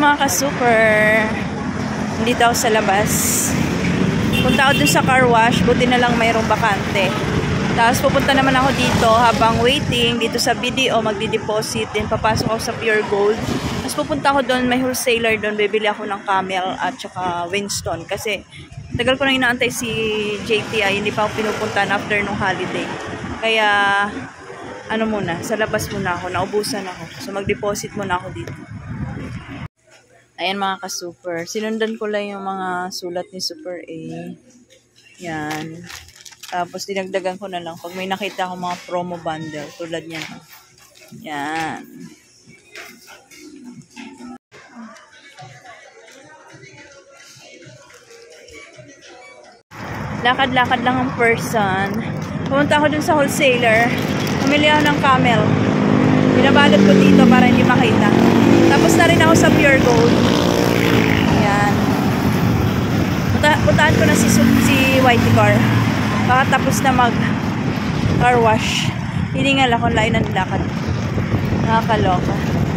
mga ka-super. Nandito ako sa labas. Punta ako dun sa car wash. Buti na lang mayroong bakante. Tapos pupunta naman ako dito habang waiting. Dito sa BDO magdi-deposit. Then papasok ako sa Pure Gold. Tapos pupunta ako doon. May wholesaler doon. Bibili ako ng Camel at saka Winston. Kasi tagal ko na inaantay si JTI. Hindi pa ako pinupuntahan after nung holiday. Kaya ano muna. Sa labas muna ako. Naubusan ako. So mag-deposit muna ako dito. Ayan mga ka-super. Sinundan ko lang yung mga sulat ni Super A. Yan. Tapos dinagdagan ko na lang. Pag may nakita ako mga promo bundle. Tulad yan. Yan. Lakad-lakad lang ang person. Pumunta ako dun sa wholesaler. Pumili ako ng Camel. Binabalot ko dito para hindi makita. Tapos na rin ako sa Pure Gold. Yan. Puntaan ko na si Whitey Car. Baka tapos na mag car wash. Hiningal ako lain ng lakad. Nakakaloka.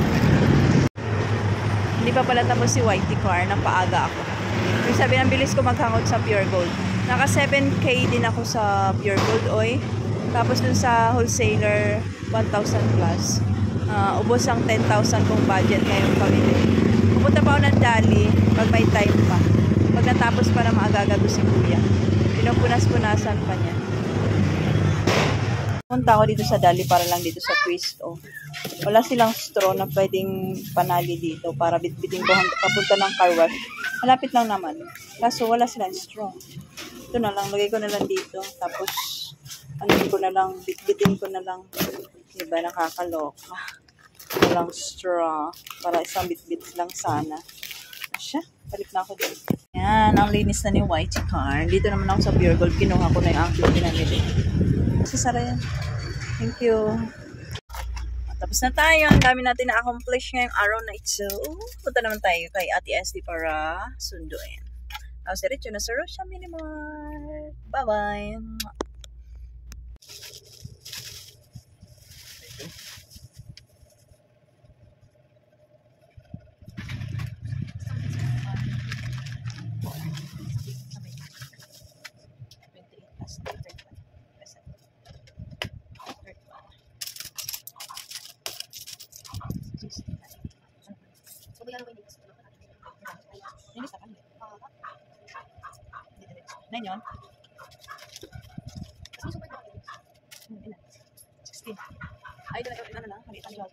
Hindi pa pala tapos si Whitey Car. Napaaga ako. Yung sabi ng bilis ko maghangot sa Pure Gold. Naka 7K din ako sa Pure Gold oy. Tapos dun sa wholesaler 1,000 plus. Ubos ang 10,000 kong budget ngayong pamili. Pupunta pa ako ng Dali pag may time pa. Pag natapos para maagagado si Kuya. Pinupunas-punasan pa niya. Pupunta ako dito sa Dali para lang dito sa Twisto. Wala silang straw na pwedeng panali dito para bitbitin ko papunta ng car wash. Malapit lang naman. Kaso wala silang straw. Ito na lang. Lagay ko na lang dito. Tapos ko na lang. Bitbitin ko na lang. Diba, nakakaloka. Walang straw. Para isang bitbit lang sana. Asya, balik na ako dito. Yan, ang linis na ni Whitey Car. Dito naman ako sa Pure Gold. Kinuha ko na yung aking pinamili. Sasara yan. Thank you. Tapos na tayo. Ang dami natin na-accomplish ngayong araw na ito. Punta naman tayo kay Ate SD para sunduin. Tapos diretso na sa Rocha Minimart. Bye-bye. Nine yun? 16. Ay, ito na lang. Malitan yun.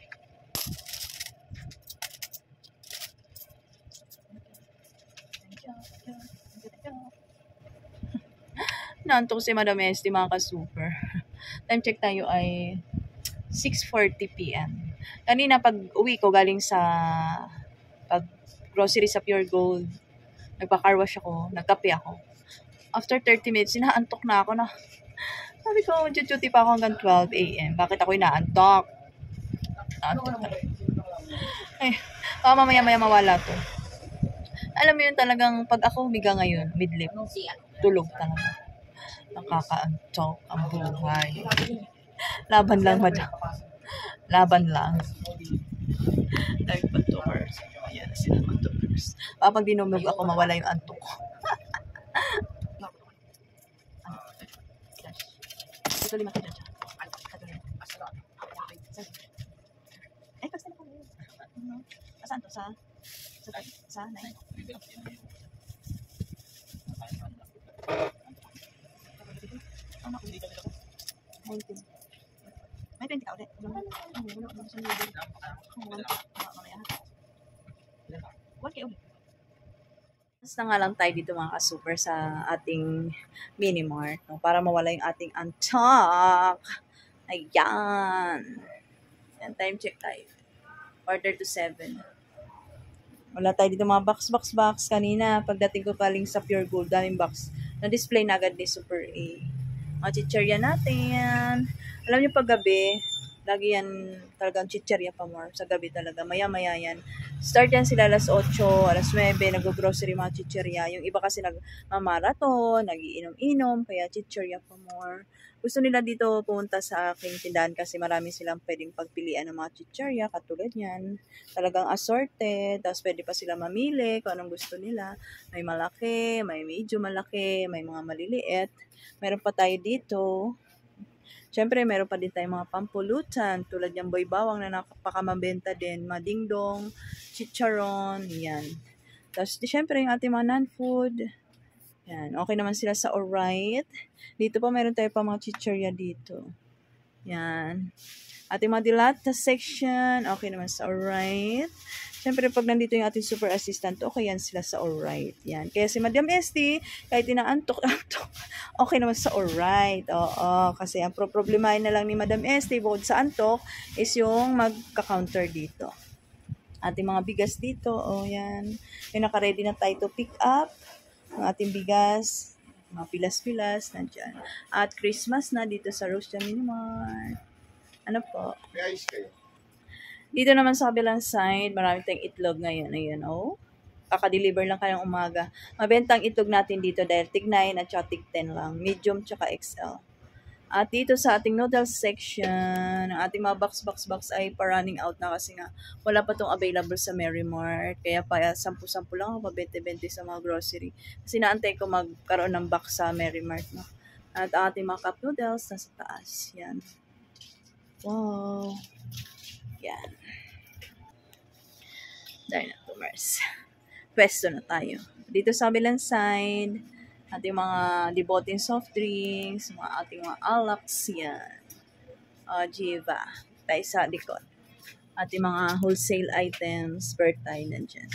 Naantok si Madam Esty, mga ka-super. Time check tayo ay 6:40 PM. Kanina pag uwi ko galing sa pag grocery sa Pure Gold, nagpa-car wash ako, nagkape ako. After 30 minutes, inaantok na ako na. Sabi ko, duty pa ako hanggang 12 AM. Bakit ako inaantok? Naantok na. Ay, mamaya mawala to. Alam mo yun talagang pag ako humiga ngayon, midlip, tulog talaga. Nakakaantok ang buhay. Laban lang, madam. Laban lang. Nagpatokers. Ayan na sila matokers. Pag dinumog ako, mawala yung antok ko. Ito lima tayo dyan. Eh, basta na kami. Saan to? Sa 9? May 20 ka ulit. Mas na nga lang tayo dito mga ka-super sa ating Minimart, no? Para mawala yung ating antok. Ayan. Ayan, time check tayo. Order to 7. Wala tayo dito mga box. Kanina, pagdating ko paling sa Pure Gold, daming box. Na-display na agad ni Super A. Mga chicherya natin. Alam niyo paggabi, Lagi yan talagang chicherya pa more sa gabi talaga. Maya-maya yan. Start yan sila alas 8, alas 9, nag-grocery mga chicherya. Yung iba kasi nag-marathon, nagiinom-inom, kaya chicherya pa more. Gusto nila dito pumunta sa aking tindahan kasi marami silang pwedeng pagpilian ng mga chicherya, katulad yan. Talagang assorted, tapos pwede pa sila mamili kung anong gusto nila. May malaki, may medyo malaki, may mga maliliit. Meron pa tayo dito. Siyempre, meron pa din tayong mga pampulutan, tulad yung boy bawang na napakamabenta din, madingdong, chicharon, yan. Tapos, siyempre, yung ating mga non-food, yan. Okay naman sila sa alright. Dito pa, meron tayo pa mga chichirya dito. Yan. Ating mga dilata section, okay naman sa alright. Siyempre, pag nandito yung ating super assistant, okay yan sila sa alright. Yan. Kaya si Madam Esty, kahit inaantok-antok, okay naman sa alright. Oo, kasi ang problemahin na lang ni Madam Esty, bukod sa antok, is yung magka-counter dito. Ating mga bigas dito, yan. Yung naka-ready na tayo to pick up. Ang ating bigas, mga pilas-pilas, nandyan. At Christmas na dito sa Roast Mini Mart. Ano po? May ice kayo. Dito naman sa kabilang side, marami tayong itlog ngayon. Ayan, Kaka-deliver lang kayong umaga. Mabenta ang itlog natin dito dahil tig 9 at saka tig 10 lang. Medium tsaka XL. At dito sa ating noodles section, ang ating mga box ay pa-running out na kasi nga wala pa tong available sa Merrimart. Kaya pa 10-10 lang ako, 20-20 sa mga grocery. Kasi naantay ko magkaroon ng box sa Merrimart. No? At ating mga cup noodles nasa taas. Yan. Wow. Yan. Dahil na, commerce. Pwesto na tayo. Dito sa kabilang side, ating mga deboting soft drinks, ating mga alax, yan. Jiva. Tayo sa likod. Ating mga wholesale items, per tayo nandyan.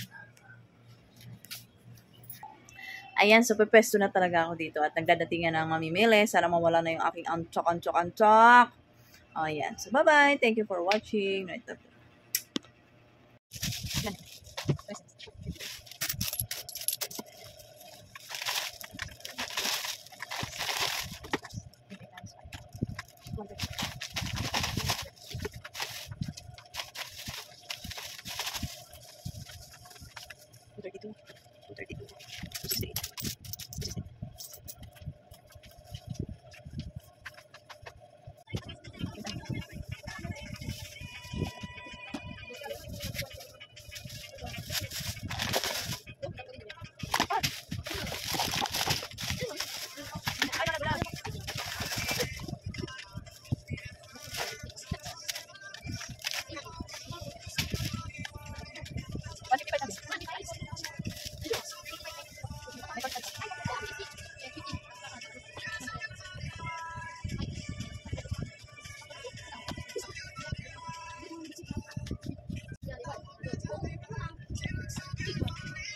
Ayan, so pwesto na talaga ako dito at nagdadatingan ng mamimili. Sana mawala na yung aking antok. Ayan. So, bye-bye. Thank you for watching.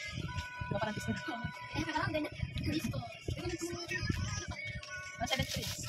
Parang